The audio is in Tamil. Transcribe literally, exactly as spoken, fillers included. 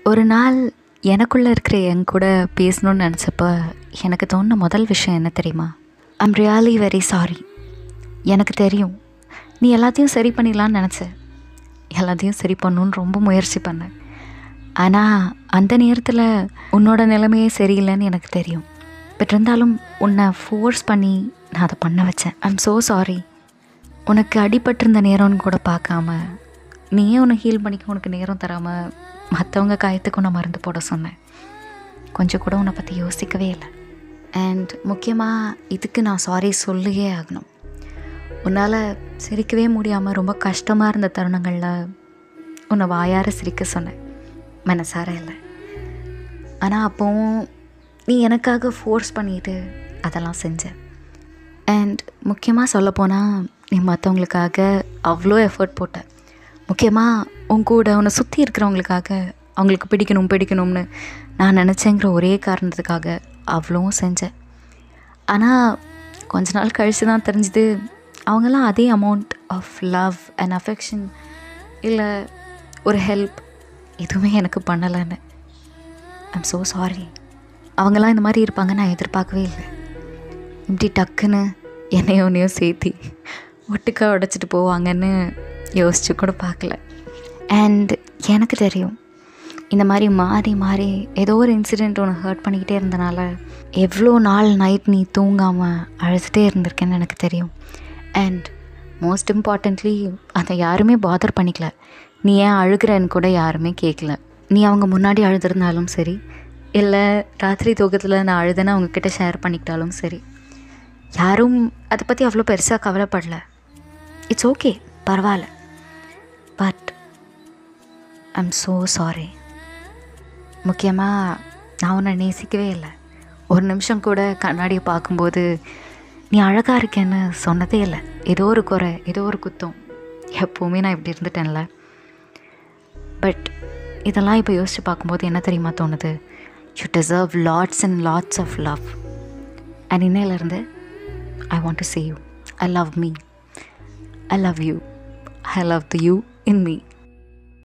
ஒரு நாள் எனக்குள்ளே இருக்கிற என் கூட பேசணுன்னு நினச்சப்போ எனக்கு தோணுன முதல் விஷயம் என்ன தெரியுமா? I'm really very sorry. எனக்கு தெரியும் நீ எல்லாத்தையும் சரி பண்ணிடலான்னு நினச்ச, எல்லாத்தையும் சரி பண்ணணுன்னு ரொம்ப முயற்சி பண்ணேன். ஆனால் அந்த நேரத்தில் உன்னோட நிலைமையே சரியில்லைன்னு எனக்கு தெரியும். பட் இருந்தாலும் உன்னை ஃபோர்ஸ் பண்ணி நான் அதை பண்ண வச்சேன். I'm so sorry. உனக்கு அடிபட்டிருந்த நேரம்னு கூட பார்க்காம, நீயே உன்னை ஹீல் பண்ணிக்க உனக்கு நேரம் தராமல் மற்றவங்க காயத்துக்கும் நான் மருந்து போட சொன்னேன். கொஞ்சம் கூட உன்னை பற்றி யோசிக்கவே இல்லை. அண்ட் முக்கியமாக இதுக்கு நான் சாரி சொல்லியே ஆகணும். உன்னால் சிரிக்கவே முடியாமல் ரொம்ப கஷ்டமாக இருந்த தருணங்களில் உன்னை வாயார சிரிக்க சொன்னேன், மனசார இல்லை. ஆனால் அப்போவும் நீ எனக்காக ஃபோர்ஸ் பண்ணிட்டு அதெல்லாம் செஞ்ச. அண்ட் முக்கியமாக சொல்லப்போனால் நீ மற்றவங்களுக்காக அவ்வளோ எஃபர்ட் போட்ட. முக்கியமாக உன் கூட உன்னை சுற்றி இருக்கிறவங்களுக்காக, அவங்களுக்கு பிடிக்கணும் பிடிக்கணும்னு நான் நினச்சேங்கிற ஒரே காரணத்துக்காக அவ்வளோவும் செஞ்சேன். ஆனால் கொஞ்ச நாள் கழித்து தான் தெரிஞ்சுது, அவங்கெல்லாம் அதே amount of love and affection இல்லை ஒரு ஹெல்ப் எதுவுமே எனக்கு பண்ணலைன்னு. I'm so sorry. அவங்கெல்லாம் இந்த மாதிரி இருப்பாங்க நான் எதிர்பார்க்கவே இல்லை. இப்படி டக்குன்னு என்னையும் ஒன்றையும் சேர்த்தி ஒட்டுக்கா உடைச்சிட்டு போவாங்கன்னு யோசிச்சு கூட பார்க்கல. அண்ட் எனக்கு தெரியும் இந்த மாதிரி மாறி மாறி ஏதோ ஒரு இன்சிடெண்ட் ஒன்று ஹர்ட் பண்ணிக்கிட்டே இருந்தனால எவ்வளோ நாள் நைட் நீ தூங்காமல் அழுதுகிட்டே இருந்திருக்கேன்னு எனக்கு தெரியும். அண்ட் மோஸ்ட் இம்பார்ட்டண்ட்லி அதை யாருமே பாதர் பண்ணிக்கல. நீ ஏன் அழுகிறன்னு கூட யாருமே கேட்கல. நீ அவங்க முன்னாடி அழுதுருந்தாலும் சரி, இல்லை ராத்திரி தூக்கத்தில் நான் அழுதுன்னு அவங்கக்கிட்ட ஷேர் பண்ணிக்கிட்டாலும் சரி, யாரும் அதை பற்றி அவ்வளோ பெருசாக கவலைப்படல. இட்ஸ் ஓகே, பரவாயில்ல. But I'm so sorry. முக்கியமாக நான் உன்னை நேசிக்கவே இல்லை. ஒரு நிமிஷம் கூட கண்ணாடியை பார்க்கும்போது நீ அழகாக இருக்கேன்னு சொன்னதே இல்லை. ஏதோ ஒரு குறை, ஏதோ ஒரு குத்தம், எப்போவுமே நான் இப்படி இருந்துட்டேன்ல. பட் இதெல்லாம் இப்போ யோசித்து பார்க்கும்போது என்ன தெரியுமா தோணுது? You deserve lots and lots of love. And இன்னையிலேருந்து I want to say you, I love me, I love you. I love the you in me.